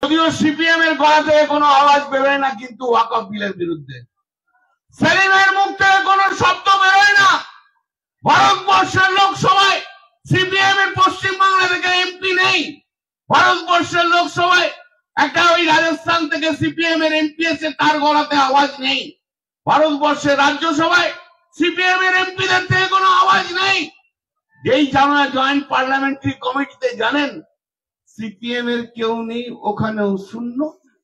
যদিও সিপিএম এর গলা থেকে কোনো আওয়াজ বেরোয় না, কিন্তু ওয়াকফ বিলের বিরুদ্ধে সেলিমের মুখ থেকে কোনো শব্দ বেরোয় না। ভারতবর্ষের লোকসভায় সিপিএম এর পশ্চিমবাংলা থেকে এমপি নেই। ভারতবর্ষের লোকসভায় একটা ওই রাজস্থান থেকে সিপিএম এর এমপি এসে তার গলাতে আওয়াজ নেই। ভারতবর্ষের রাজ্যসভায় সিপিএম এর এমপিদের থেকে কোনো আওয়াজ নেই। যেই জয়েন্ট পার্লামেন্টারি কমিটিতে জানেন সিপিএম এর কেউ নেই, ওখানেও শূন্য।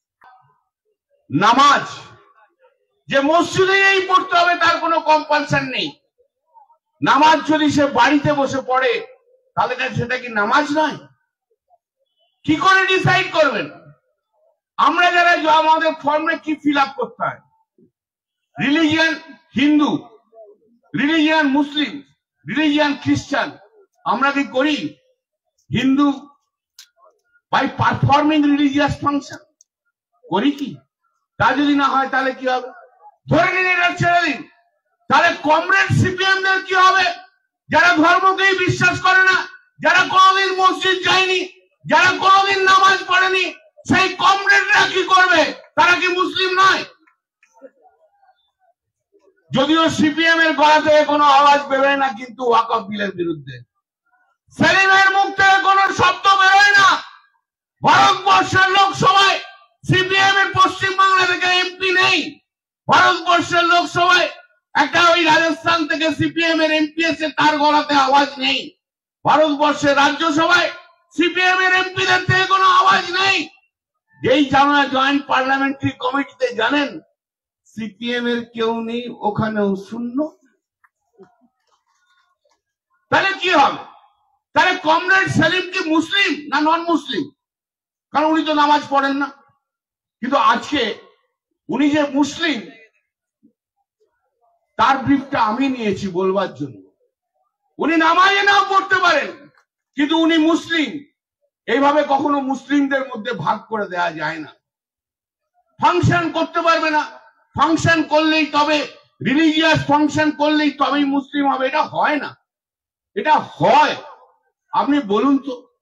নামাজ যে মসজিদেই পড়তে হবে তার কোনো কম্পালশন নেই। নামাজ যদি সে বাড়িতে বসে পড়ে তাহলে সেটা কি নামাজ নয়? কি করে ডিসাইড করবেন? আমরা যারা আমাদের ফর্মে কি ফিল আপ করতে হয়, religion Hindu, religion Muslim, religion খ্রিস্টান, আমরা কি করি? Hindu by performing religious function করি কি? তা যদি না হয় তাহলে কি হবে? ধরে নিন এটা ছেড়ে দিন, তাহলে কমরেড সিপিএম দের কি হবে? যারা ধর্মকেই বিশ্বাস করে না, যারা কোনোদিন মসজিদ যায়নি, যারা কোনোদিন নামাজ পড়েনি, সেই কমরেডরা কি করবে? তারা কি মুসলিম নয়? যদিও সিপিএম এর গলা থেকে কোনো আওয়াজ বেরোয় না, কিন্তু ওয়াকফ বিলের বিরুদ্ধে সেলিমের মুখ থেকে কোনো শব্দ বেরোয় না। ভারতবর্ষের লোকসভায় সিপিএম এর পশ্চিমবাংলা থেকে এমপি নেই। ভারতবর্ষের লোকসভায় একটা ওই রাজস্থান থেকে সিপিএম এর এমপি এসে তার গলাতে আওয়াজ নেই। ভারতবর্ষের রাজ্যসভায় সিপিএম এর এমপিদের থেকে কোনো আওয়াজ নেই। যেই জয়েন্ট পার্লামেন্টারি কমিটিতে জানেন সিপিএম এর কেউ নেই, ওখানেও শূন্য। তাহলে কি হবে? তাহলে কমরেড সেলিম কি মুসলিম না নন মুসলিম? কারণ উনি তো নামাজ পড়েন না। কিন্তু আজকে উনি যে মুসলিম তার ব্রিফটা আমি নিয়েছি বলবার জন্য। উনি নামাজে নাও পড়তে পারেন, কিন্তু উনি মুসলিম। এইভাবে কখনো মুসলিমদের মধ্যে ভাগ করে দেওয়া যায় না। ফাংশন করতে পারবে না, ফাংশন করলেই তবে রিলিজিয়াস ফাংশন করলেই তবেই মুসলিম হবে, এটা হয় না। এটা হয়? আপনি বলুন তো।